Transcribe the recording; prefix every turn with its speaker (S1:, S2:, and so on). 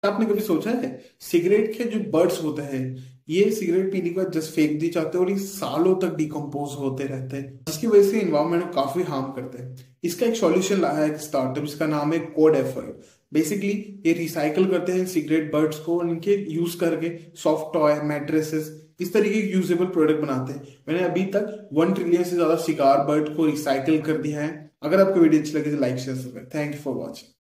S1: आपने कभी सोचा है सिगरेट के जो बर्ड्स होते हैं ये सिगरेट पीने के बाद जस्ट फेंक दी जाते हैं और ये सालों तक डिकम्पोज होते रहते हैं जिसकी वजह से इन्वायरमेंट को काफी हार्म करते हैं। इसका एक सॉल्यूशन लाया है एक स्टार्टअप, इसका नाम है कोड एफर्ट। बेसिकली ये रिसाइकल करते हैं सिगरेट बर्ड्स को और इनके यूज करके सॉफ्ट टॉय, मैट्रेसेस, इस तरीके के यूजेबल प्रोडक्ट बनाते हैं। मैंने अभी तक 1 ट्रिलियन से ज्यादा शिकार बर्ड को रिसाइकिल कर दिया है। अगर आपको वीडियो अच्छी लगे तो like share subscribe. Thank you for watching.